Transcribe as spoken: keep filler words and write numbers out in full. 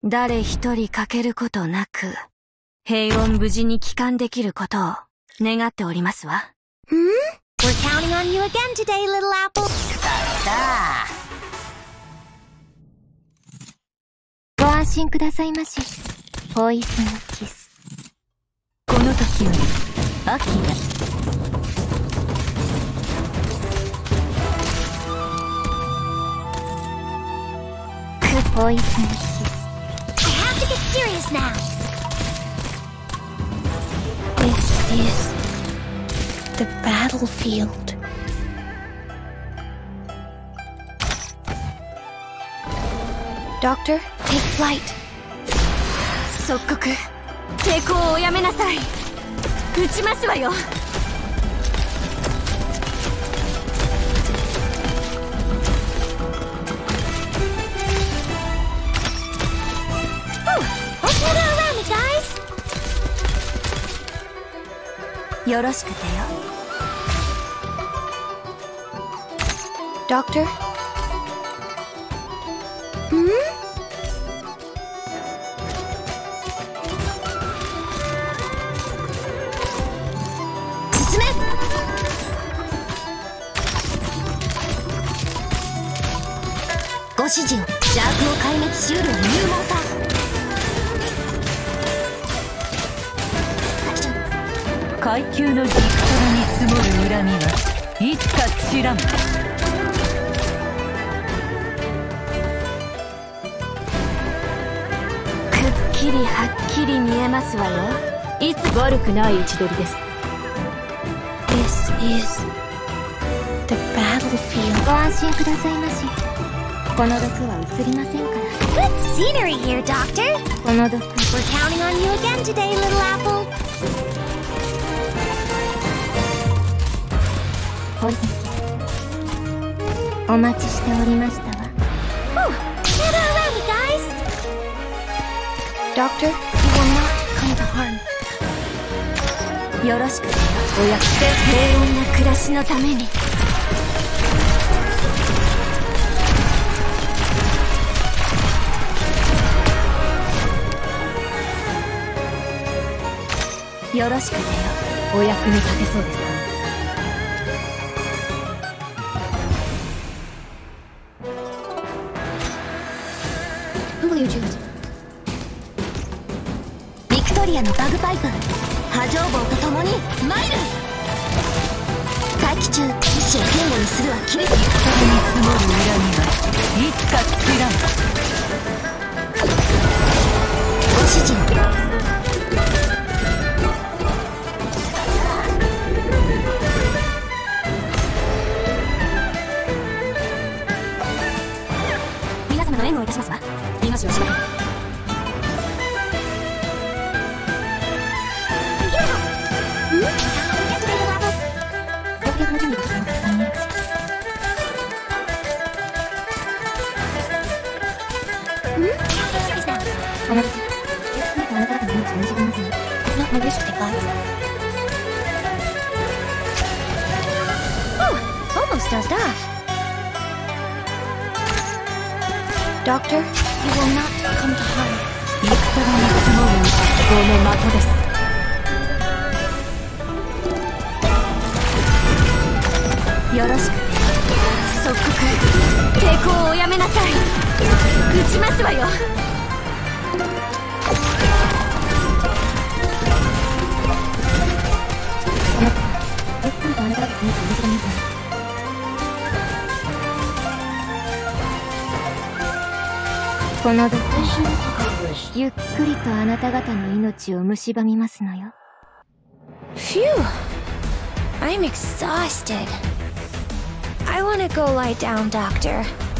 誰一人欠けることなく、平穏無事に帰還できることを願っておりますわ。 Hmm? We're counting on you again today, little apple. ご安心くださいまし。ポイズンキス。 この時より、秋が。 ポイズンキス。 I have to get serious now. This is the battlefield. Doctor, take flight. 即刻、抵抗をおやめなさい。撃ちますわよ。よろしくてよ。 Doctor? Hmm? 進め！ご指示を。邪悪を壊滅しうる入門さ。 階級の軸からに積もる恨みはいつか散らん。くっきりはっきり見えますわよ。いつ悪くない位置取りです。 This is the battlefield. ご安心くださいまし。この毒は移りませんから。 Good scenery here, Doctor. この毒。 We're counting on you again today, little apple. ポイズンキス。お待ちしておりましたわ。 Oh, gather around me, guys. Doctor, you will not come to harm. よろしくお約束。平穏な暮らしのために。よろしくてよ。お役に立てそうですか。 ビクトリアのバグパイプ波状棒と共に参る。待機中意志を言語にするは厳しい。 人に積もる恨みはいつか散らん。 ご指示を。皆様の援護をいたしますわ。見ましょう。しません。 Oh, almost dozed off. Doctor, you will not come to harm. ビクトラに積もるこの的です。よろしく。即刻抵抗をおやめなさい。撃ちますわよ。 この毒、ゆっくりとあなた方の命を蝕みますのよ。 Phew! I'm exhausted. I want to go lie down, Doctor.